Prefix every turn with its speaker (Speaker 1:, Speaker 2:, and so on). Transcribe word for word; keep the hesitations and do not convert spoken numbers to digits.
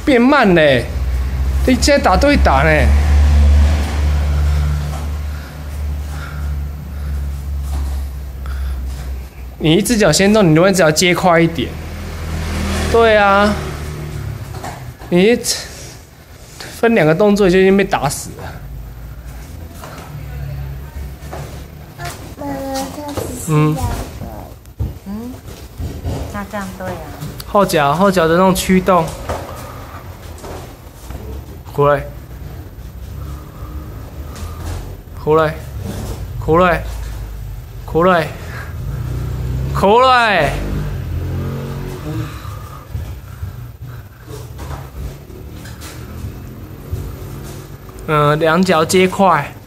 Speaker 1: 变慢嘞，你现在打对打呢。你一只脚先动，你另外一只脚接快一点。对啊，你分两个动作就已经被打死了。
Speaker 2: 妈妈，它只是
Speaker 1: 嗯。
Speaker 2: 嗯，
Speaker 3: 那这样对啊。
Speaker 1: 后脚后脚的那种驱动，过来，过来，过来，过来，过来。嗯，两脚接快。